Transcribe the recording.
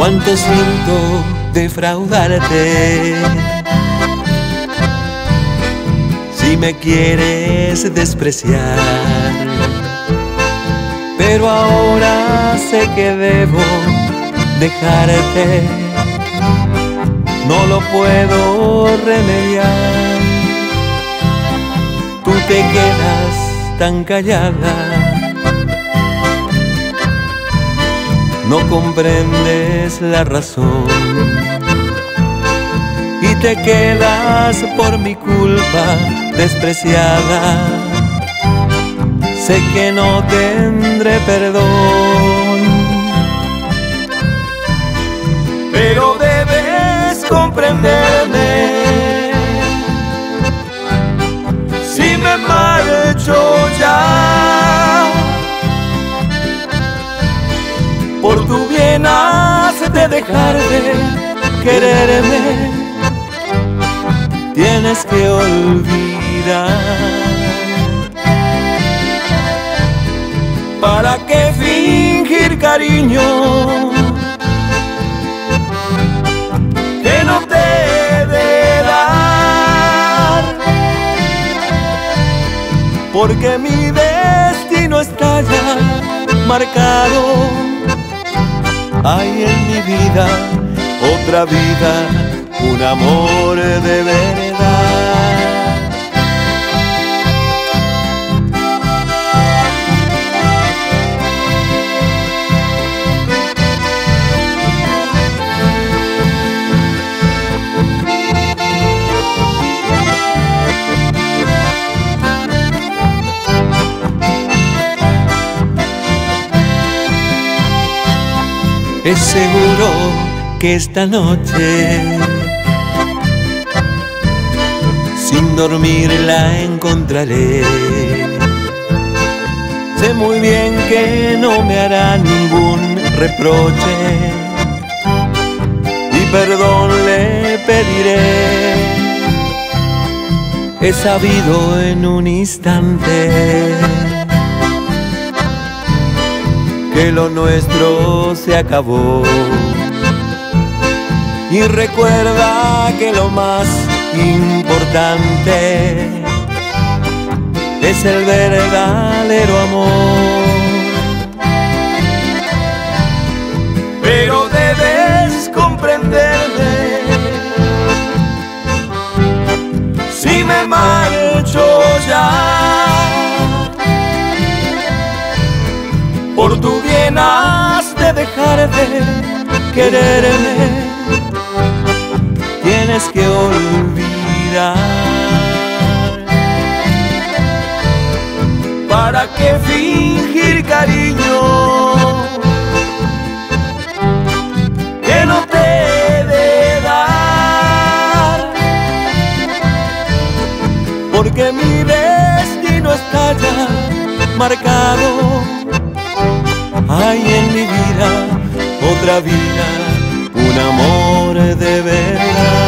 cuánto siento defraudarte. Si me quieres despreciar, pero ahora sé que debo dejarte. No lo puedo remediar. Tú te quedas tan callada, no comprendes la razón y te quedas por mi culpa despreciada. Sé que no tendré perdón, pero debes comprenderme. Si me marcho ya, por tu bien has de dejar de quererme. Tienes que olvidar. ¿Para qué fingir cariño que no te he de dar? Porque mi destino está ya marcado. Hay en mi vida otra vida, un amor de verdad. Es seguro que esta noche sin dormir la encontraré. Sé muy bien que no me hará ningún reproche y perdón le pediré. He sabido en un instante que lo nuestro se acabó. Y recuerda que lo más importante es el verdadero amor. Pero debes comprenderme. Si me marcho ya, por tu bien has de dejar de quererme. Tienes que olvidar. ¿Para qué fingir cariño que no te he de dar? Porque mi destino está ya marcado. Hay en mi vida otra vida, un amor de verdad.